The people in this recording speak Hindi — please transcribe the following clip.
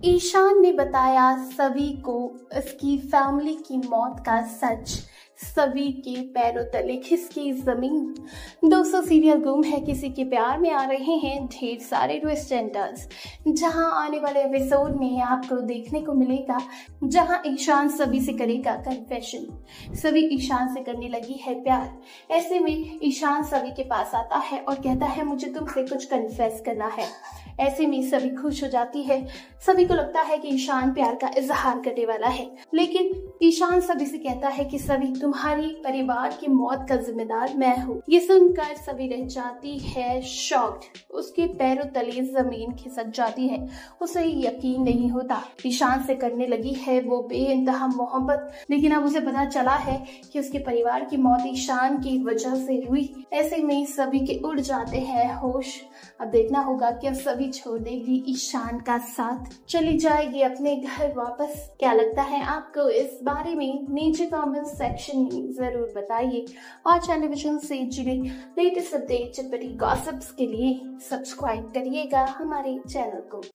ईशान ने बताया सभी को उसकी फैमिली की मौत का सच। सभी के पैरों तले खिसकी जमीन। दोस्तों, सीरियल गुम है किसी के प्यार में आ रहे हैं ढेर सारे ट्विस्ट एंड टर्न्स, जहां आने वाले एपिसोड में आपको देखने को मिलेगा जहां ईशान सभी से करेगा कन्फेशन। सभी ईशान से करने लगी है प्यार। ऐसे में ईशान सभी के पास आता है और कहता है मुझे तुमसे कुछ कन्फेस करना है। ऐसे में सभी खुश हो जाती है। सभी को लगता है कि ईशान प्यार का इजहार करने वाला है, लेकिन ईशान सभी से कहता है कि सभी तुम्हारी परिवार की मौत का जिम्मेदार मैं हूँ। ये सुनकर सभी रह जाती है शॉक्ड। उसके पैरों तले जमीन खिसक जाती है। उसे यकीन नहीं होता। ईशान से करने लगी है वो बेइंतहा मोहब्बत, लेकिन अब उसे पता चला है कि उसके परिवार की मौत ईशान की वजह से हुई। ऐसे में सभी के उड़ जाते हैं होश। अब देखना होगा कि अब सभी छोड़ देगी ईशान का साथ, चली जाएगी अपने घर वापस। क्या लगता है आपको इस बारे में? नीचे कमेंट सेक्शन में जरूर बताइए और टेलीविजन से जुड़े लेटेस्ट अपडेट, चटपटी गॉसिप्स के लिए सब्सक्राइब करिएगा हमारे चैनल को।